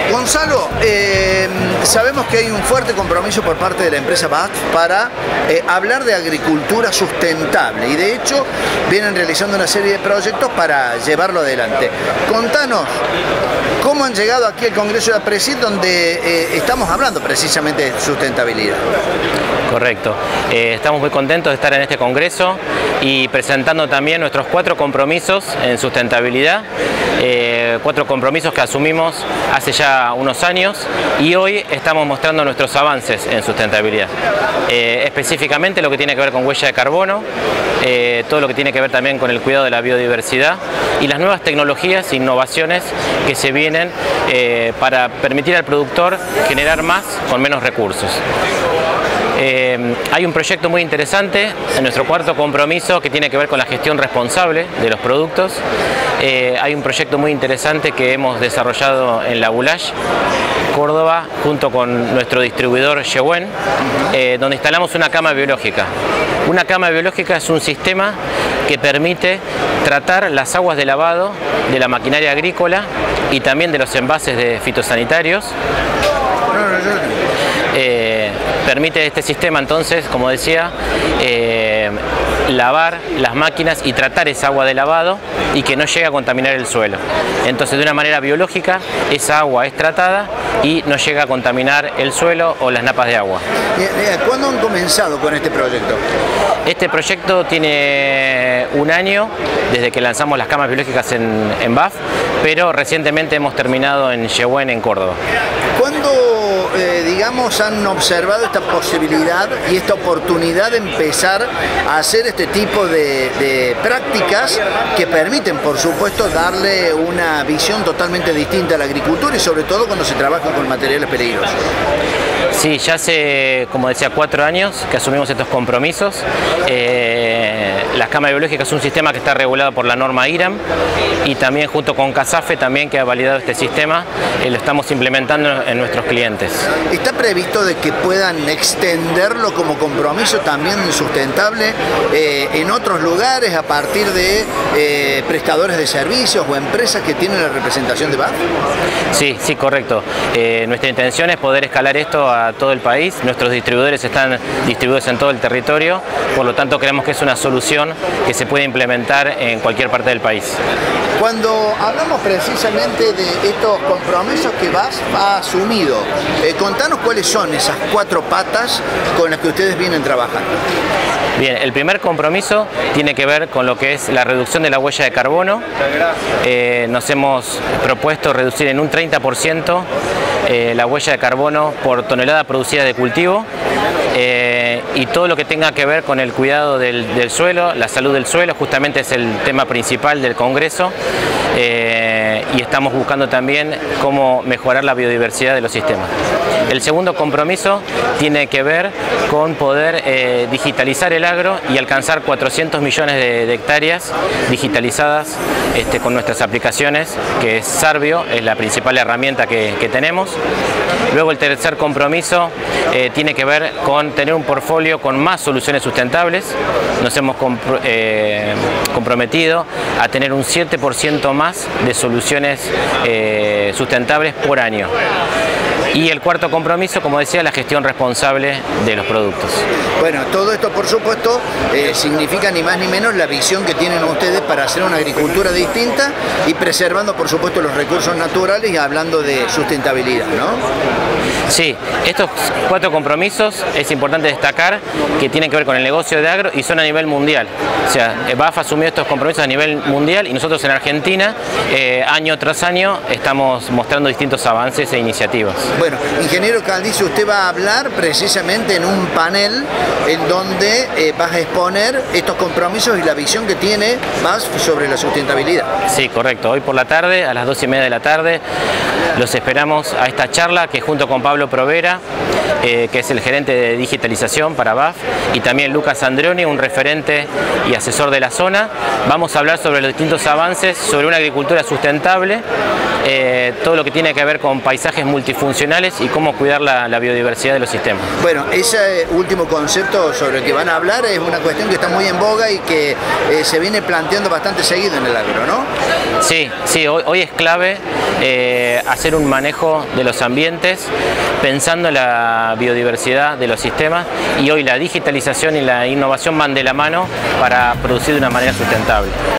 Gonzalo, sabemos que hay un fuerte compromiso por parte de la empresa BASF para hablar de agricultura sustentable y de hecho vienen realizando una serie de proyectos para llevarlo adelante. Contanos, ¿cómo han llegado aquí al Congreso de APRESID donde estamos hablando precisamente de sustentabilidad? Correcto. Estamos muy contentos de estar en este congreso y presentando también nuestros 4 compromisos en sustentabilidad, 4 compromisos que asumimos hace ya unos años y hoy estamos mostrando nuestros avances en sustentabilidad. Específicamente lo que tiene que ver con huella de carbono, todo lo que tiene que ver también con el cuidado de la biodiversidad y las nuevas tecnologías e innovaciones que se vienen para permitir al productor generar más con menos recursos. Hay un proyecto muy interesante en nuestro 4º compromiso que tiene que ver con la gestión responsable de los productos. Hay un proyecto muy interesante que hemos desarrollado en La Boulaye, Córdoba, junto con nuestro distribuidor Yewen, donde instalamos una cama biológica. Una cama biológica es un sistema que permite tratar las aguas de lavado de la maquinaria agrícola y también de los envases de fitosanitarios. Permite este sistema entonces, como decía, lavar las máquinas y tratar esa agua de lavado y que no llegue a contaminar el suelo. Entonces de una manera biológica esa agua es tratada y no llega a contaminar el suelo o las napas de agua. ¿Cuándo han comenzado con este proyecto? Este proyecto tiene un año desde que lanzamos las camas biológicas en BASF, pero recientemente hemos terminado en Yewen, en Córdoba. ¿Cuándo, digamos, han observado esta posibilidad y esta oportunidad de empezar a hacer este tipo de prácticas que permiten, por supuesto, darle una visión totalmente distinta a la agricultura y sobre todo cuando se trabaja con materiales peligrosos? Sí, ya hace, como decía, 4 años que asumimos estos compromisos. La cama biológica es un sistema que está regulado por la norma IRAM y también junto con CASAFE también que ha validado este sistema, lo estamos implementando en nuestros clientes. ¿Está previsto de que puedan extenderlo como compromiso también sustentable en otros lugares a partir de prestadores de servicios o empresas que tienen la representación de BASF? Sí, correcto. Nuestra intención es poder escalar esto a todo el país. Nuestros distribuidores están distribuidos en todo el territorio, por lo tanto creemos que es una solución que se puede implementar en cualquier parte del país. Cuando hablamos precisamente de estos compromisos que BASF ha asumido, contanos cuáles son esas 4 patas con las que ustedes vienen trabajando. Bien, el primer compromiso tiene que ver con lo que es la reducción de la huella de carbono. Nos hemos propuesto reducir en un 30% la huella de carbono por tonelada producida de cultivo y todo lo que tenga que ver con el cuidado del suelo, la salud del suelo, justamente es el tema principal del Congreso y estamos buscando también cómo mejorar la biodiversidad de los sistemas. El segundo compromiso tiene que ver con poder digitalizar el agro y alcanzar 400 millones de hectáreas digitalizadas con nuestras aplicaciones, que es Sarvio, es la principal herramienta que tenemos. Luego el tercer compromiso tiene que ver con tener un portfolio con más soluciones sustentables. Nos hemos comprometido a tener un 7% más de soluciones sustentables por año. Y el cuarto compromiso, como decía, la gestión responsable de los productos. Bueno, todo esto por supuesto significa ni más ni menos la visión que tienen ustedes para hacer una agricultura distinta y preservando por supuesto los recursos naturales y hablando de sustentabilidad, ¿no? Sí, estos 4 compromisos es importante destacar que tienen que ver con el negocio de agro y son a nivel mundial. O sea, BASF asumió estos compromisos a nivel mundial y nosotros en Argentina, año tras año, estamos mostrando distintos avances e iniciativas. Bueno, ingeniero Caldice, usted va a hablar precisamente en un panel en donde vas a exponer estos compromisos y la visión que tiene BASF sobre la sustentabilidad. Sí, correcto. Hoy por la tarde, a las 2:30 de la tarde, los esperamos a esta charla que junto con Pablo Pablo Provera, que es el gerente de digitalización para BAF, y también Lucas Andreoni, un referente y asesor de la zona. Vamos a hablar sobre los distintos avances sobre una agricultura sustentable, todo lo que tiene que ver con paisajes multifuncionales y cómo cuidar la biodiversidad de los sistemas. Bueno, ese último concepto sobre el que van a hablar es una cuestión que está muy en boga y que se viene planteando bastante seguido en el agro, ¿no? Sí, hoy es clave hacer un manejo de los ambientes pensando en la biodiversidad de los sistemas, y hoy la digitalización y la innovación van de la mano para producir de una manera sustentable.